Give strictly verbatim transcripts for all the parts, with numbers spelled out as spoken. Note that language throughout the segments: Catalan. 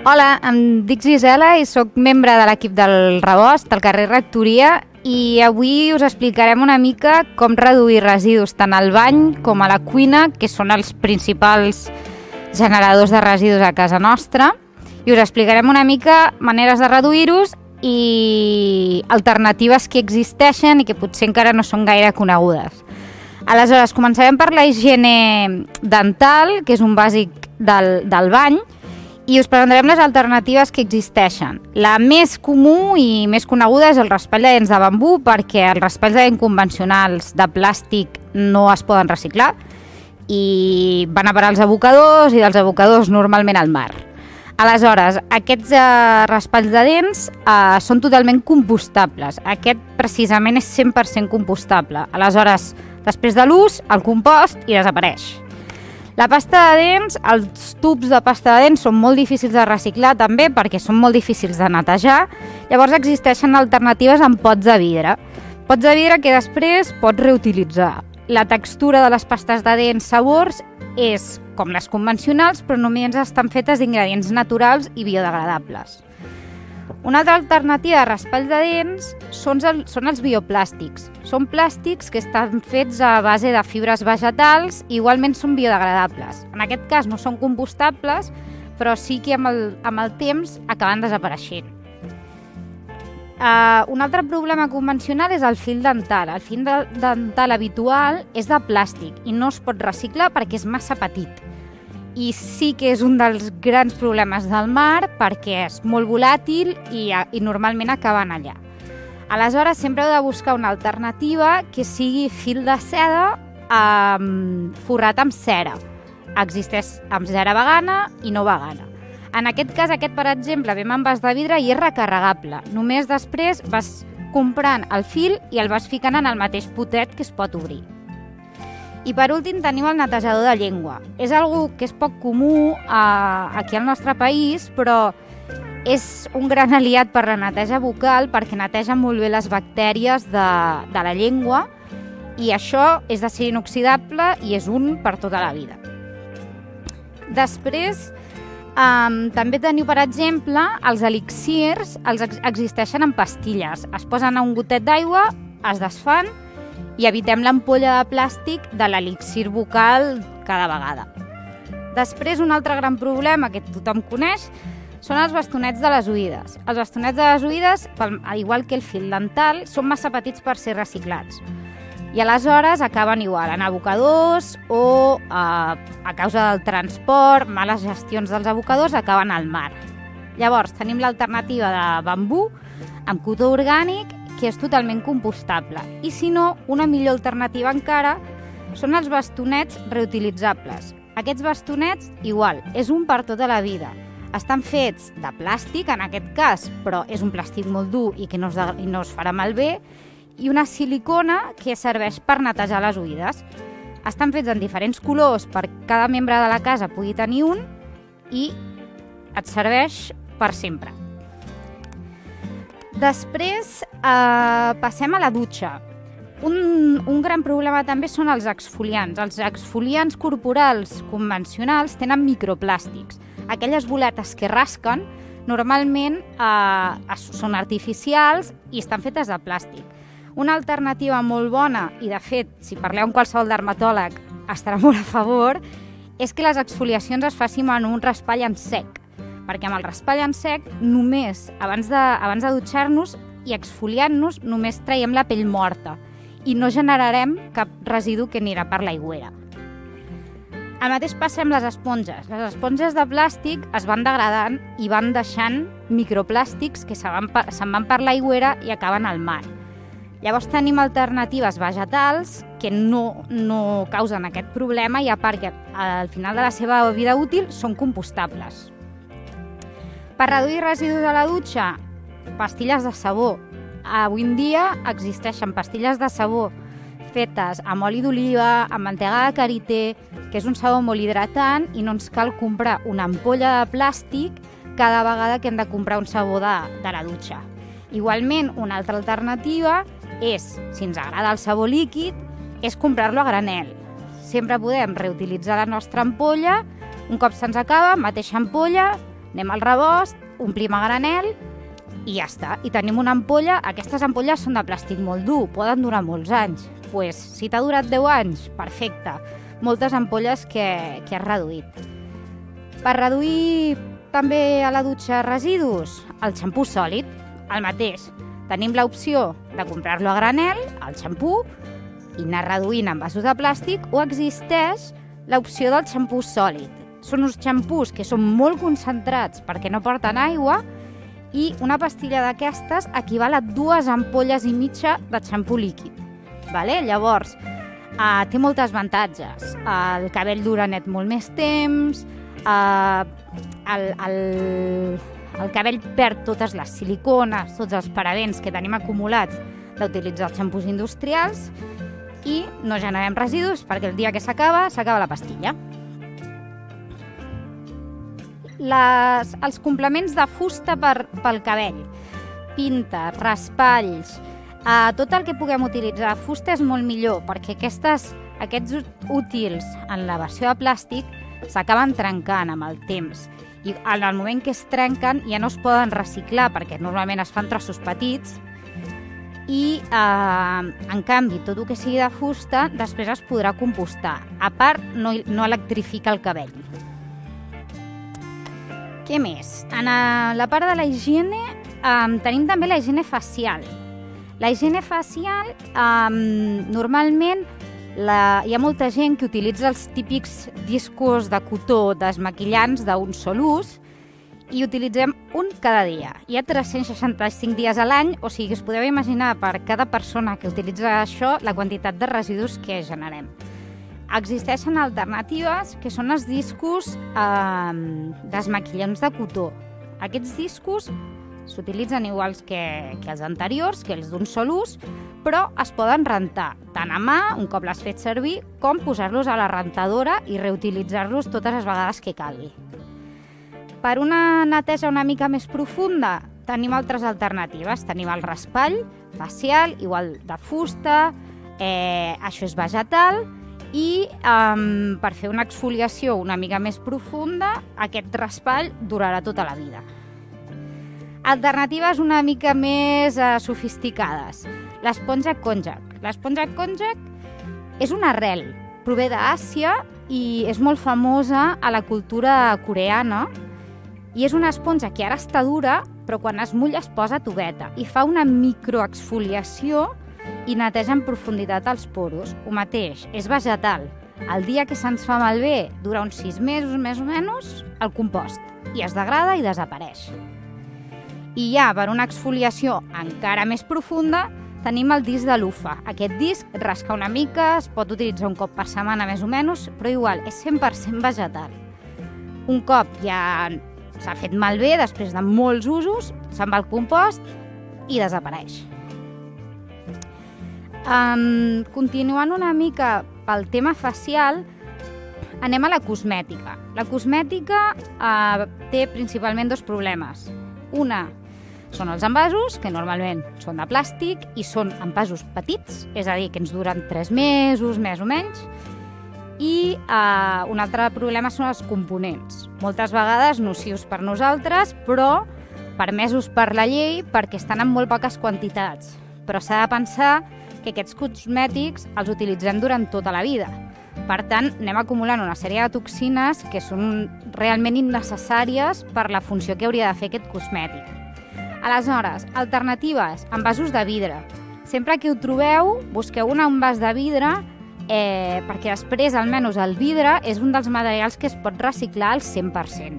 Hola, em dic Gisela i sóc membre de l'equip del Rebost, del carrer Rectoria, i avui us explicarem una mica com reduir residus tant al bany com a la cuina, que són els principals generadors de residus a casa nostra, i us explicarem una mica maneres de reduir-los i alternatives que existeixen i que potser encara no són gaire conegudes. Aleshores, començarem per la higiene dental, que és un bàsic del, del bany, i us presentarem les alternatives que existeixen. La més comú i més coneguda és el raspall de dents de bambú, perquè els raspalls de dents convencionals de plàstic no es poden reciclar i van a parar als abocadors i dels abocadors normalment al mar. Aleshores, aquests eh, raspalls de dents eh, són totalment compostables. Aquest precisament és cent per cent compostable. Aleshores, després de l'ús, el compost i desapareix. La pasta de dents, els tubs de pasta de dents són molt difícils de reciclar també perquè són molt difícils de netejar. Llavors existeixen alternatives en pots de vidre. Pots de vidre que després pots reutilitzar. La textura de les pastes de dents sabors és com les convencionals, però només estan fetes d'ingredients naturals i biodegradables. Una altra alternativa de raspall de dents són, el, són els bioplàstics. Són plàstics que estan fets a base de fibres vegetals i igualment són biodegradables. En aquest cas no són compostables, però sí que amb el, amb el temps acaben desapareixent. Uh, un altre problema convencional és el fil dental. El fil de, dental habitual és de plàstic i no es pot reciclar perquè és massa petit. I sí que és un dels grans problemes del mar perquè és molt volàtil i, i normalment acaben allà. Aleshores, sempre heu de buscar una alternativa que sigui fil de seda um, forrat amb cera. Existeix amb cera vegana i no vegana. En aquest cas, aquest, per exemple, ve amb envàs de vidre i és recarregable. Només després vas comprant el fil i el vas ficant en el mateix potet que es pot obrir. I per últim tenim el netejador de llengua. És algo que és poc comú eh, aquí al nostre país, però és un gran aliat per la neteja bucal perquè neteja molt bé les bactèries de, de la llengua i això és d'acer inoxidable i és un per tota la vida. Després, Um, també teniu, per exemple, els elixirs, els ex existeixen en pastilles. Es posen a un gotet d'aigua, es desfan i evitem l'ampolla de plàstic de l'elixir bucal cada vegada. Després, un altre gran problema que tothom coneix són els bastonets de les oïdes. Els bastonets de les oïdes, igual que el fil dental, són massa petits per ser reciclats. I aleshores acaben igual en abocadors o eh, a causa del transport, males gestions dels abocadors, acaben al mar. Llavors tenim l'alternativa de bambú amb cotó orgànic que és totalment compostable. I si no, una millor alternativa encara són els bastonets reutilitzables. Aquests bastonets, igual, és un per tota la vida. Estan fets de plàstic, en aquest cas, però és un plàstic molt dur i que no es, de, i no es farà malbé, i una silicona que serveix per netejar les oïdes. Estan fets en diferents colors per cada membre de la casa pugui tenir un i et serveix per sempre. Després eh, passem a la dutxa. Un, un gran problema també són els exfoliants. Els exfoliants corporals convencionals tenen microplàstics. Aquelles boletes que rasquen normalment eh, són artificials i estan fetes de plàstic. Una alternativa molt bona, i de fet, si parleu amb qualsevol dermatòleg estarà molt a favor, és que les exfoliacions es facin en un raspall en sec. Perquè amb el raspall en sec, només abans de, abans de dutxar-nos i exfoliant-nos, només traiem la pell morta i no generarem cap residu que anirà per l'aigüera. El mateix passa amb les esponges. Les esponges de plàstic es van degradant i van deixant microplàstics que se'n van, se'n van per l'aigüera i acaben al mar. Llavors tenim alternatives vegetals que no, no causen aquest problema i a part que al final de la seva vida útil són compostables. Per reduir residus a la dutxa, pastilles de sabó. Avui en dia existeixen pastilles de sabó fetes amb oli d'oliva, amb mantega de karité, que és un sabó molt hidratant i no ens cal comprar una ampolla de plàstic cada vegada que hem de comprar un sabó de, de la dutxa. Igualment, una altra alternativa és, si ens agrada el sabó líquid, és comprar-lo a granel. Sempre podem reutilitzar la nostra ampolla, un cop se'ns acaba, mateixa ampolla, Anem al rebost, omplim a granel i ja està. I tenim una ampolla. Aquestes ampolles són de plàstic molt dur, poden durar molts anys. Pues, si t'ha durat deu anys, perfecte. Moltes ampolles que, que has reduït. Per reduir també a la dutxa residus, el xampú sòlid, el mateix. Tenim l'opció de comprar-lo a granel, el xampú, i anar reduint en vasos de plàstic, o existeix l'opció del xampú sòlid. Són uns xampús que són molt concentrats perquè no porten aigua i una pastilla d'aquestes equival a dues ampolles i mitja de xampú líquid. Vale? Llavors, eh, té molts avantatges. El cabell dura net molt més temps, eh, el, el, el cabell perd totes les silicones, tots els parabens que tenim acumulats d'utilitzar els xampús industrials i no generem residus perquè el dia que s'acaba, s'acaba la pastilla. Les, els complements de fusta per, pel cabell, pinta, raspalls, eh, tot el que puguem utilitzar de fusta és molt millor perquè aquestes, aquests útils en la versió de plàstic s'acaben trencant amb el temps i en el moment que es trenquen ja no es poden reciclar perquè normalment es fan trossos petits i, eh, en canvi, tot el que sigui de fusta després es podrà compostar. A part, no, no electrifica el cabell. Què més? En la part de la higiene eh, tenim també la higiene facial. La higiene facial, eh, normalment, la, hi ha molta gent que utilitza els típics discos de cotó desmaquillants d'un sol ús i utilitzem un cada dia. Hi ha tres-cents seixanta-cinc dies a l'any, o sigui, us podeu imaginar per cada persona que utilitza això la quantitat de residus que generem. Existeixen alternatives que són els discos eh, desmaquillants de cotó. Aquests discos s'utilitzen iguals que, que els anteriors, que els d'un sol ús, però es poden rentar tant a mà, un cop l'has fet servir, com posar-los a la rentadora i reutilitzar-los totes les vegades que calgui. Per una neteja una mica més profunda, tenim altres alternatives. Tenim el raspall facial, igual de fusta, eh, això és vegetal, i eh, per fer una exfoliació una mica més profunda, aquest raspall durarà tota la vida. Alternatives una mica més eh, sofisticades. L'esponja konjac. L'esponja konjac és una arrel, prové d'Àsia i és molt famosa a la cultura coreana, i és una esponja que ara està dura, però quan es mulla es posa toveta i fa una microexfoliació i neteja en profunditat els poros. Ho mateix, és vegetal. El dia que se'ns fa malbé, dura uns sis mesos més o menys, el compost, i es degrada i desapareix. I ja, per una exfoliació encara més profunda, tenim el disc de l'Ufa. Aquest disc rasca una mica, es pot utilitzar un cop per setmana més o menys, però igual, és cent per cent vegetal. Un cop ja s'ha fet malbé, després de molts usos, se'n va al compost i desapareix. Um, continuant una mica pel tema facial, anem a la cosmètica. La cosmètica uh, té principalment dos problemes. Una són els envasos, que normalment són de plàstic i són envasos petits, és a dir, que ens duren tres mesos, més o menys, i eh, un altre problema són els components. Moltes vegades nocius per nosaltres, però permesos per la llei perquè estan en molt poques quantitats. Però s'ha de pensar que aquests cosmètics els utilitzem durant tota la vida. Per tant, anem acumulant una sèrie de toxines que són realment innecessàries per la funció que hauria de fer aquest cosmètic. Aleshores, alternatives, envasos de vidre. Sempre que ho trobeu, busqueu un envàs de vidre Eh, perquè després, almenys, el vidre és un dels materials que es pot reciclar al cent per cent.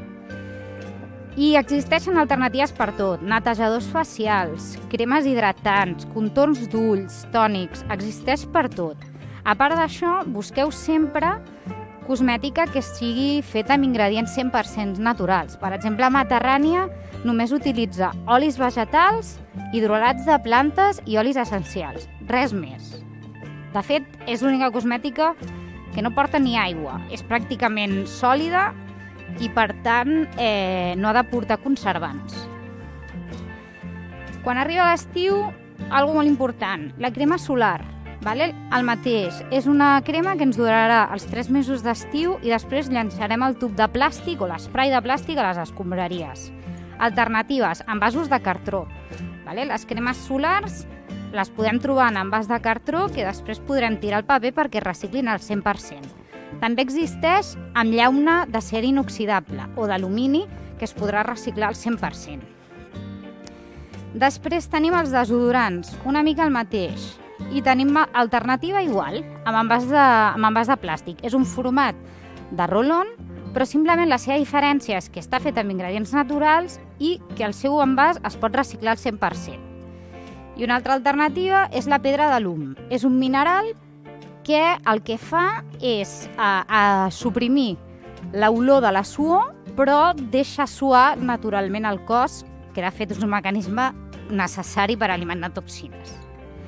I existeixen alternatives per tot, netejadors facials, cremes hidratants, contorns d'ulls, tònics, existeix per tot. A part d'això, busqueu sempre cosmètica que sigui feta amb ingredients cent per cent naturals. Per exemple, Mediterrània només utilitza olis vegetals, hidrolats de plantes i olis essencials, res més. De fet, és l'única cosmètica que no porta ni aigua. És pràcticament sòlida i, per tant, eh, no ha de portar conservants. Quan arriba l'estiu, algo molt important, la crema solar. Vale? El mateix, és una crema que ens durarà els tres mesos d'estiu i després llançarem el tub de plàstic o l'esprai de plàstic a les escombraries. Alternatives, envasos de cartró. Vale? Les cremes solars les podem trobar en envàs de cartró que després podrem tirar el paper perquè reciclin al cent per cent. També existeix amb llauna d'acer inoxidable o d'alumini que es podrà reciclar al cent per cent. Després tenim els desodorants, una mica el mateix. I tenim alternativa igual, amb envàs de, amb envàs de plàstic. És un format de roll-on, però simplement la seva diferència és que està fet amb ingredients naturals i que el seu envàs es pot reciclar al cent per cent. I una altra alternativa és la pedra de l'um. És un mineral que el que fa és a, a suprimir l'olor de la suor, però deixa suar naturalment el cos, que de fet és un mecanisme necessari per eliminar toxines.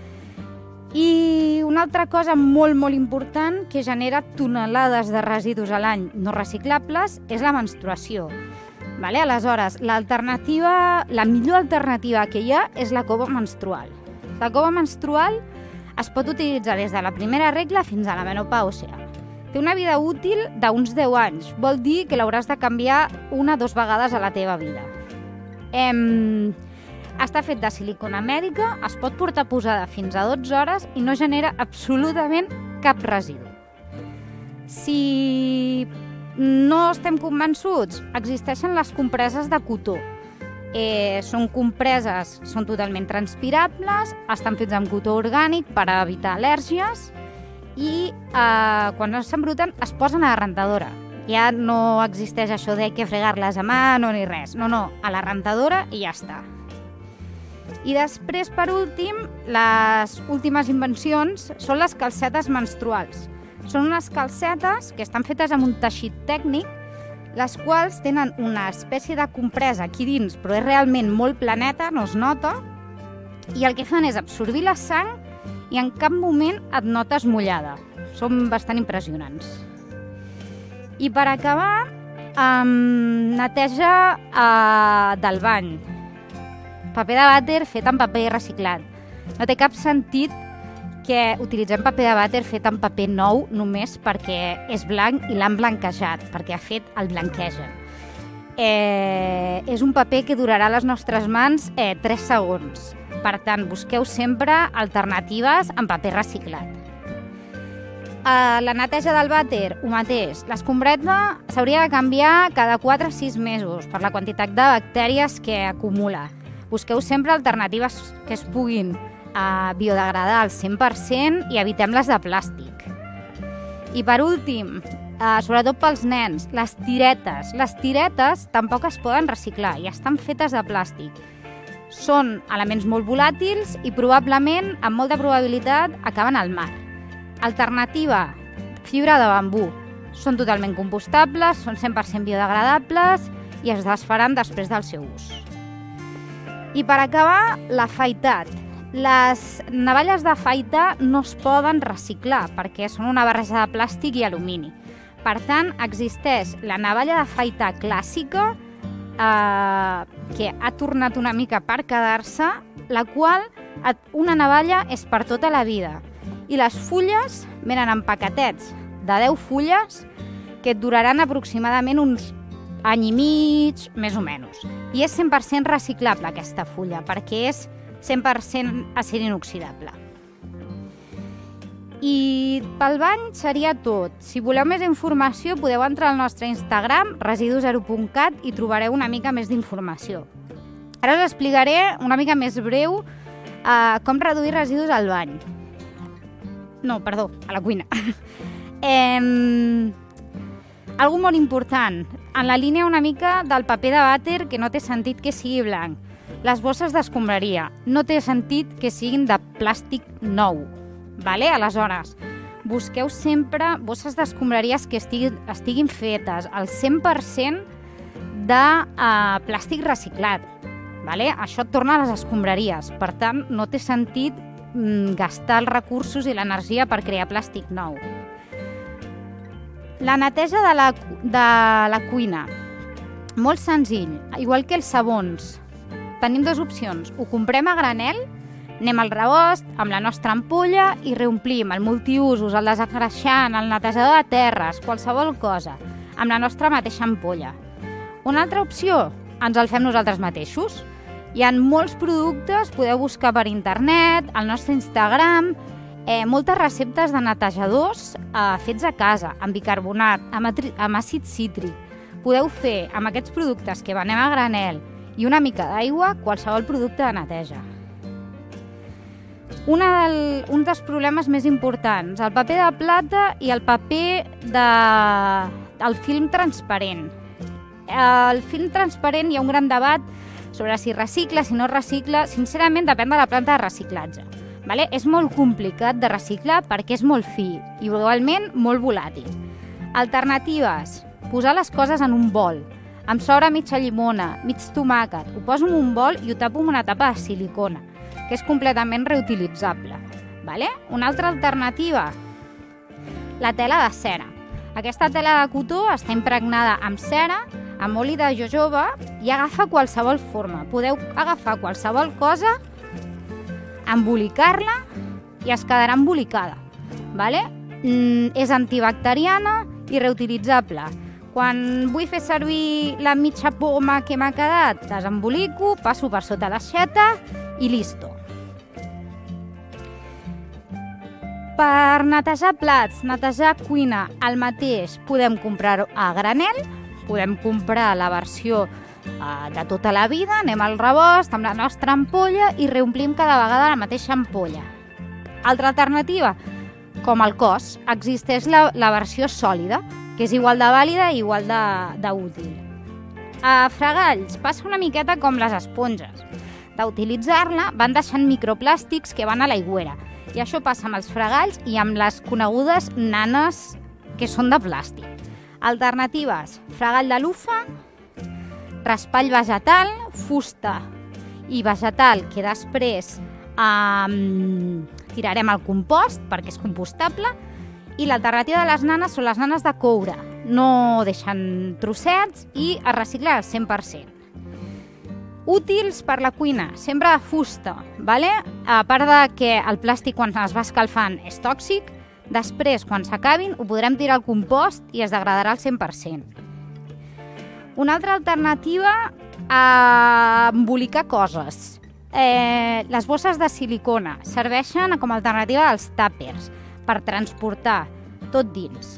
I una altra cosa molt, molt important que genera tonelades de residus a l'any no reciclables és la menstruació. Vale? Aleshores, l'alternativa, la millor alternativa que hi ha és la cova menstrual. La cova menstrual es pot utilitzar des de la primera regla fins a la menopàusia. Té una vida útil d'uns deu anys, vol dir que l'hauràs de canviar una o dues vegades a la teva vida. Em... Està fet de silicona mèdica, es pot portar posada fins a dotze hores i no genera absolutament cap residu. Si no estem convençuts, existeixen les compreses de cotó. Eh, són compreses, són totalment transpirables, estan fets amb cotó orgànic per evitar al·lèrgies i eh, quan s'embruten es posen a la rentadora. Ja no existeix això de que fregar-les a mà no, ni res. No, no, a la rentadora i ja està. I després, per últim, les últimes invencions són les calcetes menstruals. Són unes calcetes que estan fetes amb un teixit tècnic, les quals tenen una espècie de compresa aquí dins, però és realment molt planeta, no es nota, i el que fan és absorbir la sang i en cap moment et notes mullada. Són bastant impressionants. I per acabar, um, neteja uh, del bany. Paper de vàter fet amb paper reciclat. No té cap sentit que utilitzem paper de vàter fet amb paper nou només perquè és blanc i l'han blanquejat, perquè ha fet el blanquegen. Eh, és un paper que durarà a les nostres mans eh, tres segons. Per tant, busqueu sempre alternatives amb paper reciclat. Eh, la neteja del vàter, ho mateix. L'escombreta s'hauria de canviar cada quatre a sis mesos per la quantitat de bactèries que acumula. Busqueu sempre alternatives que es puguin eh, biodegradar al cent per cent i evitem les de plàstic. I per últim, eh, sobretot pels nens, les tiretes. Les tiretes tampoc es poden reciclar i estan fetes de plàstic. Són elements molt volàtils i probablement, amb molta probabilitat, acaben al mar. Alternativa, fibra de bambú. Són totalment compostables, són cent per cent biodegradables i es desfaran després del seu ús. I per acabar, l'afaitat. Les navalles d'afaitar no es poden reciclar perquè són una barreja de plàstic i alumini. Per tant, existeix la navalla d'afaitar clàssica eh, que ha tornat una mica per quedar-se, la qual una navalla és per tota la vida. I les fulles venen en paquetets de deu fulles que et duraran aproximadament uns any i mig, més o menys. I és cent per cent reciclable aquesta fulla, perquè és cent per cent acer inoxidable. I pel bany seria tot. Si voleu més informació, podeu entrar al nostre Instagram, residu zero punt cat, i trobareu una mica més d'informació. Ara us explicaré una mica més breu eh, com reduir residus al bany. No, perdó, a la cuina. eh, algo molt important, en la línia una mica del paper de vàter que no té sentit que sigui blanc. Les bosses d'escombraria no té sentit que siguin de plàstic nou. Vale? Aleshores, busqueu sempre bosses d'escombraries que estiguin, estiguin fetes al cent per cent de uh, plàstic reciclat. Vale? Això et torna a les escombraries. Per tant, no té sentit mm, gastar els recursos i l'energia per crear plàstic nou. La neteja de la, de la cuina. Molt senzill, igual que els sabons. Tenim dues opcions. Ho comprem a granel, Anem al rebost amb la nostra ampolla i reomplim el multiusos, el desengreixant, el netejador de terres, qualsevol cosa, amb la nostra mateixa ampolla. Una altra opció, ens el fem nosaltres mateixos. Hi ha molts productes, podeu buscar per internet, al nostre Instagram, eh, moltes receptes de netejadors eh, fets a casa, amb bicarbonat, amb, amb àcid cítric. Podeu fer amb aquests productes que venem a granel i una mica d'aigua qualsevol producte de neteja. Una del, un dels problemes més importants, el paper de plata i el paper de, del film transparent. El film transparent hi ha un gran debat sobre si recicla, si no recicla. Sincerament, depèn de la planta de reciclatge. Vale? És molt complicat de reciclar perquè és molt fi i igualment molt volàtil. Alternatives, posar les coses en un bol. Em sobra mitja llimona, mig tomàquet, ho poso en un bol i ho tapo amb una tapa de silicona, que és completament reutilitzable. Vale? Una altra alternativa, la tela de cera. Aquesta tela de cotó està impregnada amb cera, amb oli de jojoba i agafa qualsevol forma. Podeu agafar qualsevol cosa, embolicar-la i es quedarà embolicada. Vale? Mm, és antibacteriana i reutilitzable. Quan vull fer servir la mitja poma que m'ha quedat, desembolico, passo per sota l'aixeta i listo. Per netejar plats, netejar cuina, el mateix, podem comprar-ho a granel, podem comprar la versió eh, de tota la vida, anem al rebost amb la nostra ampolla i reomplim cada vegada la mateixa ampolla. Altra alternativa, com el cos, existeix la, la versió sòlida, que és igual de vàlida i igual d'útil. A fregalls passa una miqueta com les esponges. D'utilitzar-la van deixant microplàstics que van a l'aigüera. I això passa amb els fregalls i amb les conegudes nanes que són de plàstic. Alternatives, fregall de lufa, raspall vegetal, fusta i vegetal que després eh, tirarem al compost perquè és compostable. I l'alternativa de les nanes són les nanes de coure. No deixen trossets i es recicla al cent per cent. Útils per la cuina, sempre de fusta. Vale? A part de que el plàstic quan es va escalfant és tòxic, després, quan s'acabin, ho podrem tirar al compost i es degradarà al cent per cent. Una altra alternativa, a embolicar coses. Eh, les bosses de silicona serveixen com a alternativa als tàpers, per transportar tot dins.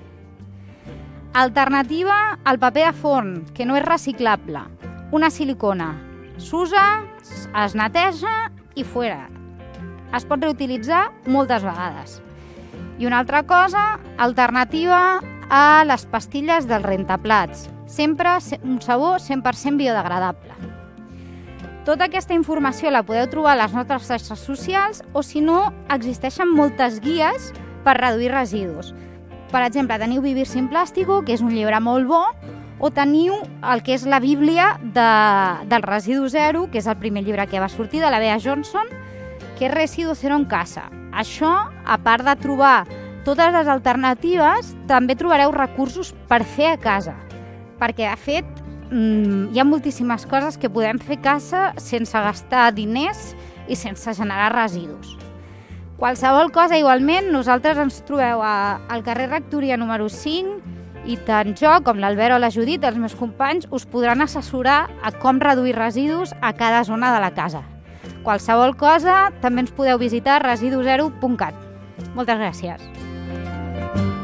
Alternativa al paper de forn, que no és reciclable. Una silicona. S'usa, es neteja i fora. Es pot reutilitzar moltes vegades. I una altra cosa, alternativa a les pastilles dels rentaplats. Sempre un sabó cent per cent biodegradable. Tota aquesta informació la podeu trobar a les nostres xarxes socials o, si no, existeixen moltes guies per reduir residus. Per exemple, teniu Vivir sin Plástico, que és un llibre molt bo, o teniu el que és la Bíblia de, del Residu Zero, que és el primer llibre que va sortir, de la Bea Johnson, que és Residu Zero en casa. Això, a part de trobar totes les alternatives, també trobareu recursos per fer a casa, perquè, de fet, hi ha moltíssimes coses que podem fer a casa sense gastar diners i sense generar residus. Qualsevol cosa, igualment, nosaltres ens trobeu a, al carrer Rectoria número cinc i tant jo com l'Albert o la Judit, els meus companys, us podran assessorar a com reduir residus a cada zona de la casa. Qualsevol cosa, també ens podeu visitar residu zero punt cat. Moltes gràcies.